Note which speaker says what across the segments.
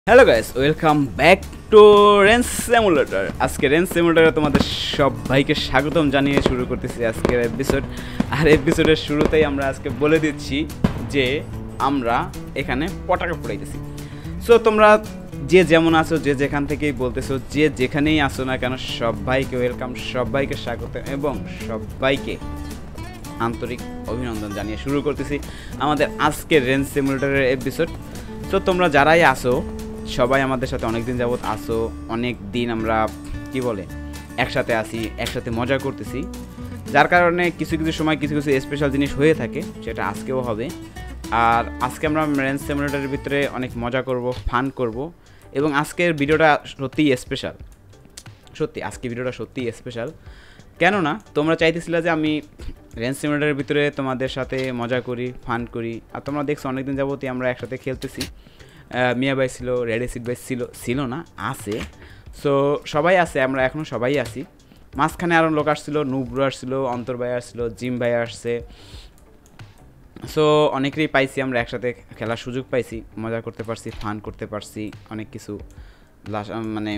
Speaker 1: Hello guys, welcome back to range simulator. আজকে range সিমুলেটরে তোমাদের সবাইকে স্বাগতম জানিয়ে শুরু করতেছি আজকের এপিসোড। আর এপিসোডের শুরুতেই আমরা আজকে বলে দিচ্ছি যে আমরা এখানে পটাকা ফুটাইতেছি। সো তোমরা যে যেমন আছো, যে যেখান থেকেই বলতেছো, যে যেখানেই আসো না কেন, সবাইকে ওয়েলকাম, সবাইকে স্বাগত এবং সবাইকে আন্তরিক অভিনন্দন জানিয়ে শুরু করতেছি আমাদের আজকের রেঞ্জ সিমুলেটরের এপিসোড। তো তোমরা যারাই আসো সবাই আমাদের সাথে অনেক দিন যাবত আসো, অনেক দিন আমরা কি বলে একসাথে আসি, একসাথে মজা করতেছি, যার কারণে কিছু কিছু সময় কিছু কিছু স্পেশাল জিনিস হয়ে থাকে, সেটা আজকেও হবে। আর আজকে আমরা রেঞ্জ সিমুলেটরের ভিতরে অনেক মজা করব, ফান করব এবং আজকের ভিডিওটা সত্যিই স্পেশাল। সত্যি আজকে ভিডিওটা সত্যিই স্পেশাল, কেননা তোমরা চাইতেছিলে যে আমি রেঞ্জ সিমুলেটরের ভিতরে তোমাদের সাথে মজা করি, ফান করি। আর তোমরা দেখছো অনেকদিন যাবতই আমরা একসাথে খেলতেছি। মিয়া ভাই ছিল, রেড এসিড ভাই ছিল না, আছে। সো সবাই আছে, আমরা এখনও সবাই আছি। মাঝখানে আরও লোক আসছিলো, নুবরু আসছিলো, অন্তর ভাই আসছিলো, জিম ভাই আসছে। সো অনেকেরই পাইছি, আমরা একসাথে খেলার সুযোগ পাইছি, মজা করতে পারছি, ফান করতে পারছি অনেক কিছু। মানে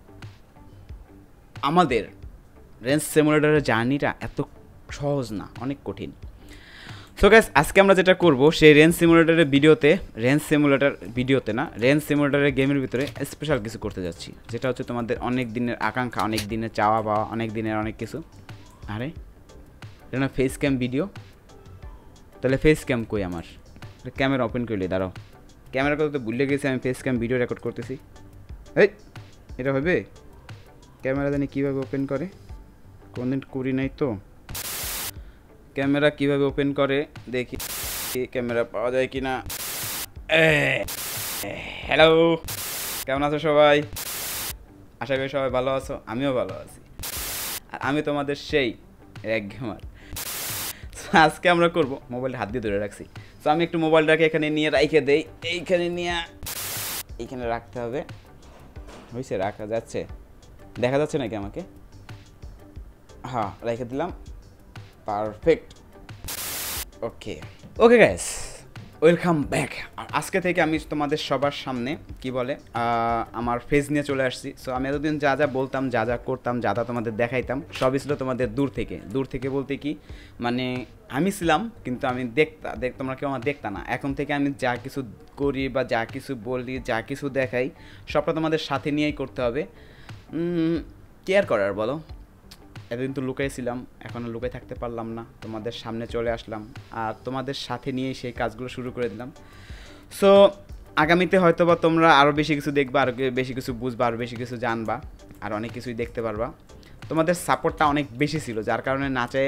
Speaker 1: আমাদের রেঞ্জ সিমুলেটরের জার্নিটা এত সহজ না, অনেক কঠিন। সো গাইস, আজকে আমরা যেটা করব সেই রেঞ্জ সিমুলেটরের সিমুলেটরের গেমের ভিতরে স্পেশাল কিছু করতে যাচ্ছি, যেটা হচ্ছে তোমাদের অনেক দিনের আকাঙ্ক্ষা, অনেক দিনের চাওয়া পাওয়া, অনেক দিনের অনেক কিছু। আরে এটা না ফেস ক্যাম ভিডিও? তাহলে ফেস ক্যাম কই আমার? ক্যামেরা ওপেন করলে দাঁড়াও, ক্যামেরা কথা তো ভুলে গেছি, আমি ফেস ক্যাম ভিডিও রেকর্ড করতেছি। এই এটা হবে? ক্যামেরা জানি কীভাবে ওপেন করে, কোনদিন করি নাই তো। ক্যামেরা কিভাবে ওপেন করে দেখি, ক্যামেরা পাওয়া যায় কি না। হ্যালো, কেমন আছো সবাই? আশা করি সবাই ভালো আছো, আমিও ভালো আছি। আর আমি তোমাদের সেই এক গেমার। আজকে আমরা করব, মোবাইলটা হাত দিয়ে ধরে রাখছি। তো আমি একটু মোবাইলটাকে এখানে নিয়ে রাইখে দেই, এইখানে নিয়ে এইখানে রাখতে হবে। হয়েছে? রাখা যাচ্ছে? দেখা যাচ্ছে নাকি আমাকে? হ্যাঁ, রেখে দিলাম। Perfect. Okay guys, welcome back. আর আজকে থেকে আমি তোমাদের সবার সামনে কি বলে আমার ফেস নিয়ে চলে আসছি। সো আমি এতদিন যা যা বলতাম, যা যা করতাম, যা যা তোমাদের দেখাইতাম, সবই ছিল তোমাদের দূর থেকে বলতে কি মানে আমি ছিলাম, কিন্তু আমি তোমরা কেউ আমার দেখতা না। এখন থেকে আমি যা কিছু করি বা যা কিছু বলি, যা কিছু দেখাই, সবটা তোমাদের সাথে নিয়েই করতে হবে। কেয়ার করার বলো। এতদিন তো লুকাইছিলাম, এখনও লুকাই থাকতে পারলাম না, তোমাদের সামনে চলে আসলাম আর তোমাদের সাথে নিয়েই সেই কাজগুলো শুরু করে দিলাম। সো আগামীতে হয়তো বা তোমরা আরও বেশি কিছু দেখবা, আরও বেশি কিছু বুঝবা, আরও বেশি কিছু জানবা, আর অনেক কিছুই দেখতে পারবা। তোমাদের সাপোর্টটা অনেক বেশি ছিল, যার কারণে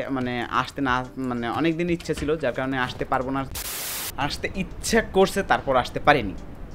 Speaker 1: মানে অনেক দিন ইচ্ছে ছিল, যার কারণে আসতে পারবো না, আসতে ইচ্ছা করছে, তারপর আসতে পারিনি।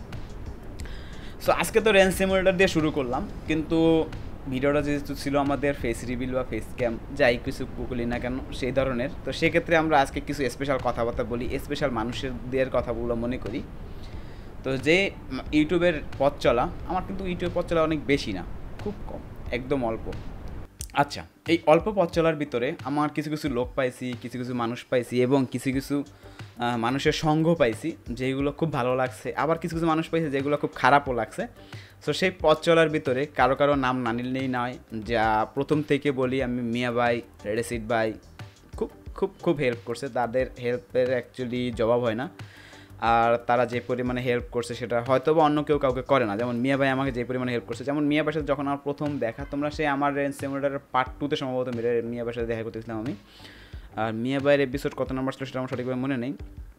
Speaker 1: সো আজকে তো রেঞ্জ সিমুলেটর দিয়ে শুরু করলাম, কিন্তু ভিডিওটা যেহেতু ছিল আমাদের ফেস রিভিল বা ফেস ক্যাম, যাই কিছু বলি না কেন সেই ধরনের, তো সেক্ষেত্রে আমরা আজকে কিছু স্পেশাল কথাবার্তা বলি, স্পেশাল মানুষদের কথাগুলো মনে করি। তো যে ইউটিউবের পথ চলা, আমার কিন্তু ইউটিউবের পথ চলা অনেক বেশি না, খুব কম, একদম অল্প। আচ্ছা, এই অল্প পথ চলার ভিতরে আমার কিছু কিছু লোক পাইছি, কিছু কিছু মানুষ পাইছি এবং কিছু কিছু মানুষের সঙ্গ পাইছি, যেগুলো খুব ভালো লাগছে। আবার কিছু কিছু মানুষ পাইছি যেগুলো খুব খারাপও লাগছে। সো সেই পথ চলার ভিতরে কারো কারো নাম না নিলেই নয়। যা প্রথম থেকে বলি, আমি মিয়া ভাই, রেড এসিড ভাই খুব খুব খুব হেল্প করছে, তাদের হেল্পের অ্যাকচুয়ালি জবাব হয় না। আর তারা যে পরিমাণে হেল্প করছে সেটা হয়তো বা অন্য কেউ কাউকে করে না। যেমন মিয়া ভাই আমাকে যে পরিমাণে হেল্প করছে, যেমন মিয়া ভাইয়ের সাথে যখন আমার প্রথম দেখা, তোমরা সেই আমার রেঞ্জ সিমুলেটরের পার্ট 2-তে সম্ভবত মিয়া ভাইয়ের সাথে দেখা করতেছিলাম আমি। আর মিয়া ভাইয়ের এপিসোড কত নাম্বার ছিল সেটা আমার সঠিকভাবে মনে নেই।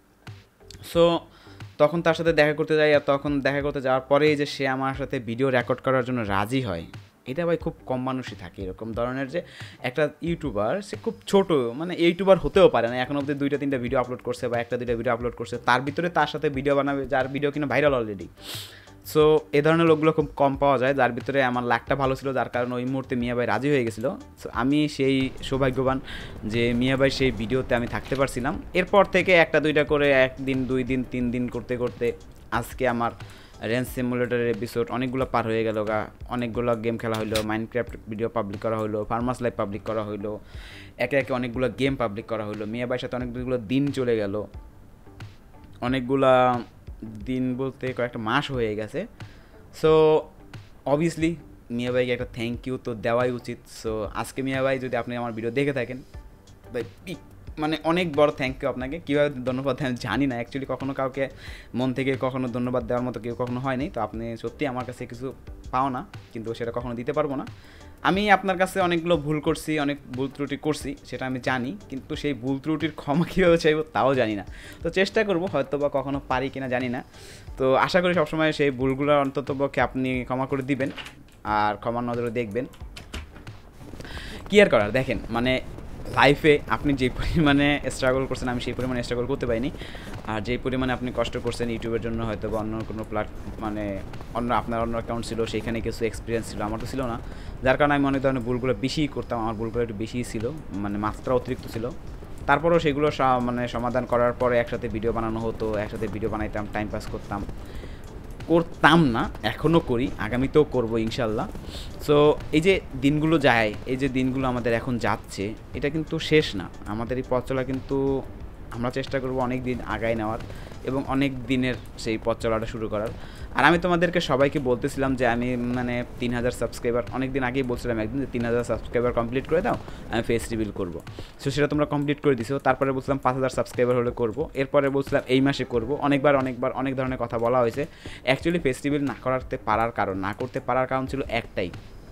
Speaker 1: সো তখন তার সাথে দেখা করতে যাই, আর তখন দেখা করতে যাওয়ার পরেই যে সে আমার সাথে ভিডিও রেকর্ড করার জন্য রাজি হয়, এটা ভাই খুব কম মানুষই থাকে এরকম ধরনের, যে একটা ইউটিউবার সে খুব ছোট, মানে ইউটিউবার হতেও পারে না, এখন অবধি 2-3টা ভিডিও আপলোড করছে বা 1-2টা ভিডিও আপলোড করছে, তার ভিতরে তার সাথে ভিডিও বানাবে যার ভিডিও কিনা ভাইরাল অলরেডি। সো এই ধরনের লোকগুলো খুব কম পাওয়া যায়, যার ভিতরে আমার লাকটা ভালো ছিল, যার কারণে ওই মুহূর্তে মিয়া ভাই রাজি হয়ে গেছিলো। সো আমি সেই সৌভাগ্যবান যে মিয়া ভাই সেই ভিডিওতে আমি থাকতে পারছিলাম। এরপর থেকে 1-2টা করে 1 দিন 2 দিন 3 দিন করতে করতে আজকে আমার রেঞ্জ সিমুলেটরের এপিসোড অনেকগুলো পার হয়ে গেল। অনেকগুলো গেম খেলা হলো, মাইনক্রাফট ভিডিও পাবলিক করা হলো, ফার্মাস লাইভ পাবলিক করা হলো, একে একে অনেকগুলো গেম পাবলিক করা হলো। মিয়া ভাইয়ের সাথে অনেকগুলো দিন চলে গেল, অনেকগুলা দিন বলতে কয়েকটা মাস হয়ে গেছে। সো অবভিয়াসলি মিয়া ভাইকে একটা থ্যাংক ইউ তো দেওয়াই উচিত। সো আজকে মিয়া ভাই যদি আপনি আমার ভিডিও দেখে থাকেন, ভাই মানে অনেক বড় থ্যাংক ইউ আপনাকে। কীভাবে ধন্যবাদ আমি জানি না, অ্যাকচুয়ালি কখনো কাউকে মন থেকে কখনো ধন্যবাদ দেওয়ার মতো কেউ কখনো হয়নি। তো আপনি সত্যি আমার কাছে কিছু পাও না, কিন্তু সেটা কখনো দিতে পারবো না। আমি আপনার কাছে অনেকগুলো ভুল করছি, অনেক ভুল ত্রুটি করছি, সেটা আমি জানি, কিন্তু সেই ভুল ত্রুটির ক্ষমা কীভাবে চাইবো তাও জানি না। তো চেষ্টা করবো, হয়তো বা কখনো পারি কিনা জানি না। তো আশা করি সবসময় সেই ভুলগুলো অন্ততপক্ষে আপনি ক্ষমা করে দিবেন আর ক্ষমার নজরে দেখবেন। কি আর করার, দেখেন মানে লাইফে আপনি যে পরিমাণে স্ট্রাগল করছেন আমি সেই পরিমাণে স্ট্রাগল করতে পারিনি। আর যেই পরিমাণে আপনি কষ্ট করছেন ইউটিউবের জন্য, হয়তো বা অন্য কোনো মানে আপনার অন্য অ্যাকাউন্ট ছিল, সেইখানে কিছু এক্সপিরিয়েন্স ছিল, আমার তো ছিল না। যার কারণে আমি অনেক ধরনের ভুলগুলো বেশিই করতাম, আমার ভুলগুলো একটু বেশিই ছিল, মানে মাত্রা অতিরিক্ত ছিল। তারপরেও সেগুলো মানে সমাধান করার পরে একসাথে ভিডিও বানানো হতো, একসাথে ভিডিও বানাইতাম, টাইম পাস করতাম না, এখনও করি, আগামীতেও করবো ইনশাল্লাহ। সো এই যে দিনগুলো যায়, এই যে দিনগুলো আমাদের এখন যাচ্ছে, এটা কিন্তু শেষ না। আমাদের এই পথ চলা কিন্তু আমরা চেষ্টা করবো অনেক দিন আগায় নেওয়ার এবং অনেক দিনের সেই পথ চলাটা শুরু করার। আর আমি তোমাদেরকে সবাইকে বলতেছিলাম যে আমি মানে 3000 সাবস্ক্রাইবার, অনেক দিন আগেই বলছিলাম একদিন যে 3000 সাবস্ক্রাইবার কমপ্লিট করে দাও, আমি ফেস রিভিল করবো। সো সেটা তোমরা কমপ্লিট করে দিছো। তারপরে বলছিলাম 5000 সাবস্ক্রাইবার হলে করবো, এরপরে বলছিলাম এই মাসে করবো। অনেকবার অনেক ধরনের কথা বলা হয়েছে। অ্যাকচুয়ালি ফেস রিভিল না করতে পারার কারণ ছিল একটাই,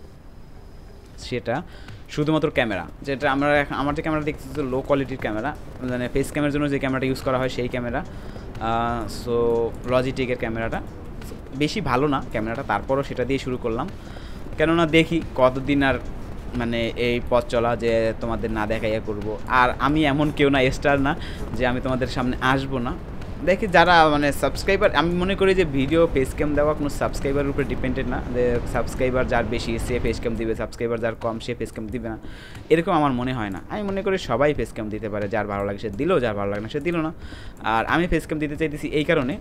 Speaker 1: সেটা শুধুমাত্র ক্যামেরা। যেটা আমার যে ক্যামেরা দেখতেছি লো কোয়ালিটির ক্যামেরা, মানে ফেস ক্যামেরার জন্য যে ক্যামেরাটা ইউজ করা হয় সেই ক্যামেরা। সো লজিটেকের ক্যামেরাটা বেশি ভালো না ক্যামেরাটা, তারপরও সেটা দিয়ে শুরু করলাম। কেননা দেখি কতদিন আর মানে এই পথ চলা যে তোমাদের না দেখাইয়া করবো। আর আমি এমন কেউ না, স্টার না যে আমি তোমাদের সামনে আসবো না। দেখি যারা মানে সাবস্ক্রাইবার, আমি মনে করি যে ভিডিও ফেস ক্যাম দেওয়া কোনো সাবস্ক্রাইবারের উপরে ডিপেন্ডেড না, যে সাবস্ক্রাইবার যার বেশি সে ফেস ক্যাম দিবে, সাবস্ক্রাইবার যার কম সে ফেস ক্যাম দিবে না, এরকম আমার মনে হয় না। আমি মনে করি সবাই ফেস ক্যাম দিতে পারে, যার ভালো লাগে সে দিল, যার ভালো লাগে না সে দিল না। আর আমি ফেস ক্যাম দিতে চাইতেছি এই কারণে,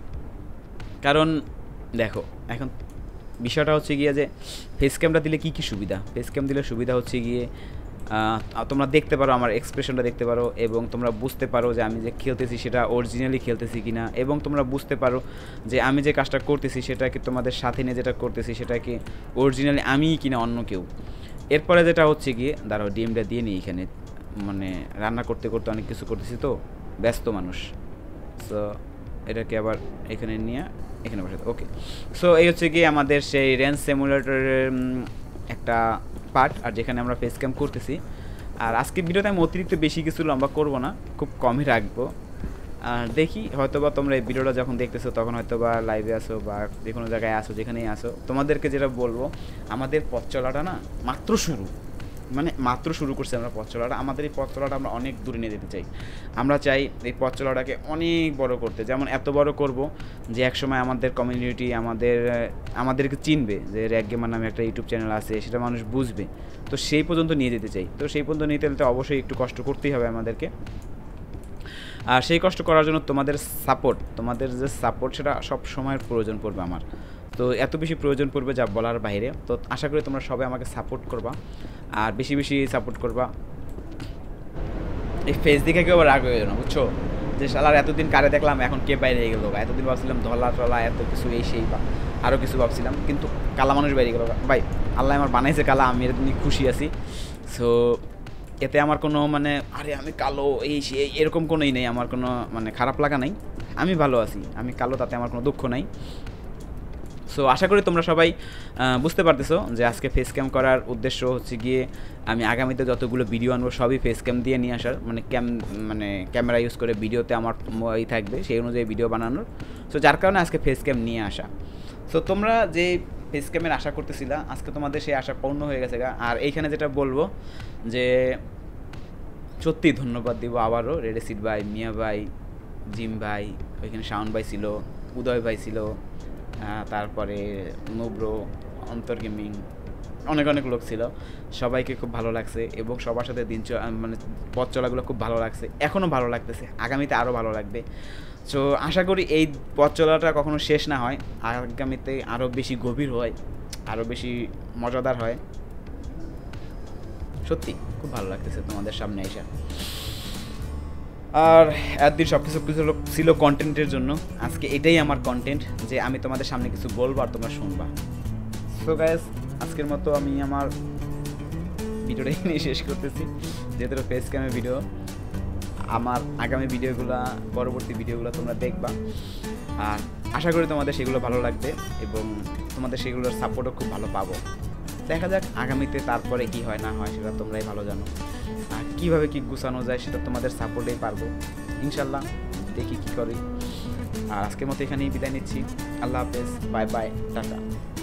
Speaker 1: কারণ দেখো এখন বিষয়টা হচ্ছে গিয়ে যে ফেস ক্যামটা দিলে কী কী সুবিধা। ফেস ক্যাম দিলে সুবিধা হচ্ছে গিয়ে তোমরা দেখতে পারো আমার এক্সপ্রেশনটা দেখতে পারো, এবং তোমরা বুঝতে পারো যে আমি যে খেলতেছি সেটা অরিজিনালি খেলতেছি কি না, এবং তোমরা বুঝতে পারো যে আমি যে কাজটা করতেছি সেটা কি তোমাদের সাথে নিয়ে যেটা করতেছি সেটা কি অরিজিনালি আমিই কিনা অন্য কেউ। এরপরে যেটা হচ্ছে গিয়ে দাঁড়াও ডিমটা দিয়ে নিই এখানে, মানে রান্না করতে করতে অনেক কিছু করতেছি তো, ব্যস্ত মানুষ। সো এটাকে আবার এখানে নিয়ে এখানে বসে, ওকে। সো এই হচ্ছে গিয়ে আমাদের সেই রেঞ্জ সিমুলেটরের একটা পার্ট, আর যেখানে আমরা ফেস ক্যাম করতেছি। আর আজকে ভিডিওতে আমি অতিরিক্ত বেশি কিছু লম্বা করবো না, খুব কমই রাখবো। আর দেখি হয়তোবা তোমরা এই ভিডিওটা যখন দেখতেছো তখন হয়তোবা লাইভে আসো বা যে কোনো জায়গায় আসো, যেখানেই আসো, তোমাদেরকে যেটা বলবো আমাদের পথ চলাটা না মাত্র শুরু, মানে মাত্র শুরু করছি আমরা পথ চলাটা। আমাদের এই পথ চলাটা আমরা অনেক দূরে নিয়ে যেতে চাই। আমরা চাই এই পথ চলাটাকে অনেক বড় করতে, যেমন এত বড় করব যে একসময় আমাদের কমিউনিটি আমাদেরকে চিনবে, যে র্যাক গেমার নামে একটা ইউটিউব চ্যানেল আছে, সেটা মানুষ বুঝবে। তো সেই পর্যন্ত নিয়ে যেতে চাই। তো সেই পর্যন্ত নিতে হলে অবশ্যই একটু কষ্ট করতেই হবে আমাদেরকে। আর সেই কষ্ট করার জন্য তোমাদের যে সাপোর্ট সেটা সব সময়ের প্রয়োজন পড়বে আমার। তো এত বেশি প্রয়োজন পড়বে যা বলার বাইরে। তো আশা করি তোমরা সবাই আমাকে সাপোর্ট করবা, আর বেশি বেশি সাপোর্ট করবা। এই ফেস দেখে কেউ আবার রাগ হয়ে যাবে না, বুঝছো, যে শালার এতদিন কারে দেখলাম এখন কে বাইরে গেল। এতদিন ভাবছিলাম ধলা টলা এত কিছু এই সেই বা আরও কিছু ভাবছিলাম, কিন্তু কালা মানুষ বাইরে গেল। ভাই আল্লাহ আমার বানাইছে কালা, আমি এর জন্য খুশি আছি। সো এতে আমার কোনো মানে আরে আমি কালো এই সেই এরকম কোনোই নেই, আমার কোনো মানে খারাপ লাগা নাই। আমি ভালো আছি, আমি কালো, তাতে আমার কোনো দুঃখ নাই। সো আশা করি তোমরা সবাই বুঝতে পারতেছো যে আজকে ফেস ক্যাম করার উদ্দেশ্য হচ্ছে গিয়ে আমি আগামীতে যতগুলো ভিডিও আনবো সবই ফেস ক্যাম দিয়ে নিয়ে আসার, মানে ক্যামেরা ইউজ করে ভিডিওতে আমার এই থাকবে সেই অনুযায়ী ভিডিও বানানোর। সো যার কারণে আজকে ফেস ক্যাম নিয়ে আসা। সো তোমরা যে ফেস ক্যামের আশা করতেছিলা, আজকে তোমাদের সেই আশা পূর্ণ হয়ে গেছে গা। আর এইখানে যেটা বলবো যে সত্যি ধন্যবাদ দিব আবারও রেডেসিড ভাই, মিয়া ভাই, জিম ভাই, ওইখানে শাওন ভাই ছিল, উদয় ভাই ছিল, তারপরে নুব্রো, অন্তর গেমিং, অনেক অনেক লোক ছিল। সবাইকে খুব ভালো লাগছে এবং সবার সাথে মানে পথ চলাগুলো খুব ভালো লাগছে, এখনও ভালো লাগতেছে, আগামীতে আরও ভালো লাগবে। সো আশা করি এই পথ চলাটা কখনো শেষ না হয়, আগামীতে আরও বেশি গভীর হয়, আরও বেশি মজাদার হয়। সত্যি খুব ভালো লাগতেছে তোমাদের সামনে এসে। আর একদিন সব কিছু ছিল কন্টেন্টের জন্য, আজকে এটাই আমার কন্টেন্ট যে আমি তোমাদের সামনে কিছু বলবো আর তোমরা শুনবা। সো গাইস, আজকের মতো আমি আমার ভিডিওটা এখানেই শেষ করতেছি, যেহেতু ফেস ক্যামের ভিডিও। আমার আগামী ভিডিওগুলো, পরবর্তী ভিডিওগুলো তোমরা দেখবা, আর আশা করি তোমাদের সেগুলো ভালো লাগবে এবং তোমাদের সেগুলোর সাপোর্টও খুব ভালো পাবো। দেখা যাক আগামীতে তারপরে কি হয় না হয় সেটা তোমরাই ভালো জানো, আর কীভাবে কী গুছানো যায় সেটা তোমাদের সাপোর্টেই পারবো ইনশাল্লাহ। দেখি কী করি। আর আজকের মতো এখানেই বিদায় নিচ্ছি। আল্লাহ হাফেজ, বাই বাই, টাটা।